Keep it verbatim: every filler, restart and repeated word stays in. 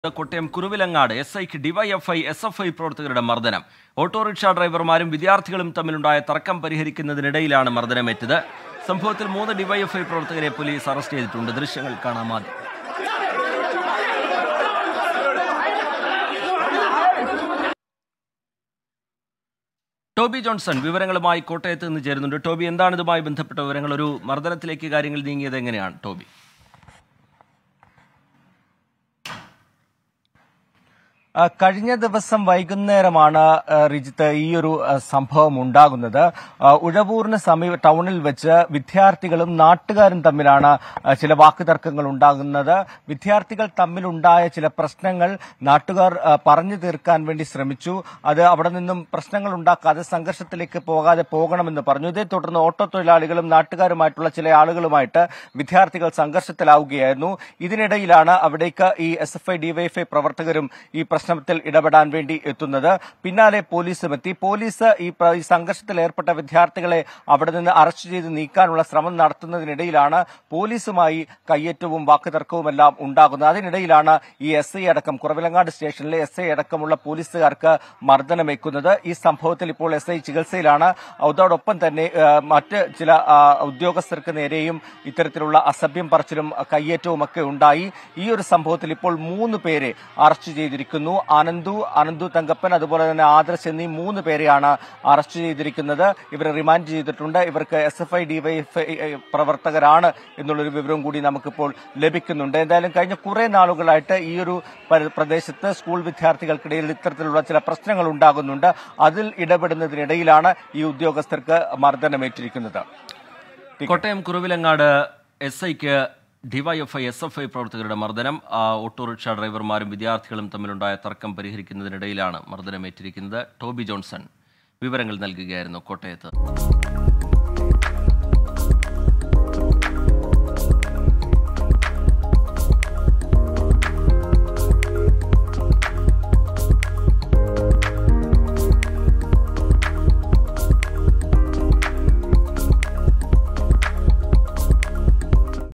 Kottayam Kuravilangad S ഐക്ക് DYFI S F I പ്രവർത്തകരുടെ മർദ്ദനം. ഓട്ടോറിക്ഷ ഡ്രൈവർമാരും വിദ്യാർത്ഥികളും തമ്മിലുണ്ടായ തർക്കം പരിഹരിക്കുന്നതിനിടയിലാണ് മർദ്ദനമേറ്റത്. സംഭവത്തിൽ മൂന്ന് ഡിവൈഎഫ്ഐ പ്രവർത്തകരെ പോലീസ് അറസ്റ്റ് ചെയ്തിട്ടുണ്ട്. ദൃശ്യങ്ങൾ കാണാം ആദ്യം. ടോബി ജോൺസൺ വിവരങ്ങളുമായി കോട്ടയത്ത് നിന്ന് ചേരുന്നുണ്ട്. ടോബി, എന്താണ് ഇതുമായി ബന്ധപ്പെട്ട വിവരങ്ങൾ? ഒരു മർദ്ദനത്തിലേക്ക് കാര്യങ്ങൾ നീങ്ങിയത് എങ്ങനെയാണ് ടോബി? കഴിഞ്ഞ ദിവസം വൈകുന്നേരമാണ് റിജിത്ത് ഈ ഒരു സംഭവം ഉണ്ടാകുന്നത്. ഉഴവൂരിന് സമീപ ടൗണിൽ വെച്ച് വിദ്യാർത്ഥികളും നാട്ടുകാരും തമ്മിലാണ് ചില വാക്കുതർക്കങ്ങൾ ഉണ്ടാകുന്നത്. വിദ്യാർത്ഥികൾ തമ്മിലുണ്ടായ ചില പ്രശ്നങ്ങൾ നാട്ടുകാർ പറഞ്ഞു തീർക്കാൻ വേണ്ടി ശ്രമിച്ചു. അത് അവിടെ നിന്നും പ്രശ്നങ്ങൾ ഉണ്ടാക്കാതെ സംഘർഷത്തിലേക്ക് പോകാതെ പോകണമെന്ന് പറഞ്ഞു. ഇതേ തുടർന്ന് ഓട്ടോ തൊഴിലാളികളും നാട്ടുകാരുമായിട്ടുള്ള ചില ആളുകളുമായിട്ട് വിദ്യാർത്ഥികൾ സംഘർഷത്തിലാവുകയായിരുന്നു. ഇതിനിടയിലാണ് അവിടേക്ക് ഈ എസ് എഫ് ഐ ഡിവൈഎഫ്ഐ പ്രവർത്തകരും ഈ പ്രശ്നത്തിൽ ഇടപെടാൻ വേണ്ടി എത്തുന്നത്. പിന്നാലെ പോലീസും എത്തി. പോലീസ് ഈ സംഘർഷത്തിൽ ഏർപ്പെട്ട വിദ്യാർത്ഥികളെ അവിടെ നിന്ന് അറസ്റ്റ് ചെയ്ത് നീക്കാനുള്ള ശ്രമം നടത്തുന്നതിനിടയിലാണ് പോലീസുമായി കയ്യേറ്റവും വാക്കുതർക്കവുമെല്ലാം ഉണ്ടാകുന്നത്. അതിനിടയിലാണ് ഈ എസ് ഐ അടക്കം കുറവിലങ്ങാട് സ്റ്റേഷനിലെ എസ് ഐ അടക്കമുള്ള പോലീസുകാർക്ക് മർദ്ദനമേക്കുന്നത്. ഈ സംഭവത്തിൽ ഇപ്പോൾ എസ് ഐ ചികിത്സയിലാണ്. അതോടൊപ്പം തന്നെ മറ്റ് ചില ഉദ്യോഗസ്ഥർക്ക് നേരെയും ഇത്തരത്തിലുള്ള അസഭ്യം പറച്ചിലും കയ്യേറ്റവും ഒക്കെ ഉണ്ടായി. ഈ ഒരു സംഭവത്തിൽ ഇപ്പോൾ മൂന്ന് പേരെ അറസ്റ്റ് ചെയ്തിരിക്കുന്നു. അനന്തു അനന്തു തങ്കപ്പൻ അതുപോലെ തന്നെ ആദർശ് എന്നീ മൂന്ന് പേരെയാണ് അറസ്റ്റ് ചെയ്തിരിക്കുന്നത്. ഇവരെ റിമാൻഡ് ചെയ്തിട്ടുണ്ട്. ഇവർക്ക് എസ് എഫ് ഐ ഡിവൈഎഫ്ഐ പ്രവർത്തകരാണ് എന്നുള്ളൊരു വിവരവും കൂടി നമുക്കിപ്പോൾ ലഭിക്കുന്നുണ്ട്. എന്തായാലും കഴിഞ്ഞ കുറെ നാളുകളായിട്ട് ഈ ഒരു പ്രദേശത്ത് സ്കൂൾ വിദ്യാർത്ഥികൾക്കിടയിൽ ഇത്തരത്തിലുള്ള ചില പ്രശ്നങ്ങൾ ഉണ്ടാകുന്നുണ്ട്. അതിൽ ഇടപെടുന്നതിനിടയിലാണ് ഈ ഉദ്യോഗസ്ഥർക്ക് മർദ്ദനമേറ്റിരിക്കുന്നത്. കോട്ടയം കുറുവിലങ്ങാട് എസ് ഐക്ക് ഡിവൈഎഫ്ഐ എസ് എഫ് ഐ പ്രവർത്തകരുടെ മർദ്ദനം. ഓട്ടോറിക്ഷ ഡ്രൈവർമാരും വിദ്യാർത്ഥികളും തമ്മിലുണ്ടായ തർക്കം പരിഹരിക്കുന്നതിനിടയിലാണ് മർദ്ദനമേറ്റിരിക്കുന്നത്. ടോബി ജോൺസൺ വിവരങ്ങൾ നൽകുകയായിരുന്നു കോട്ടയത്ത്.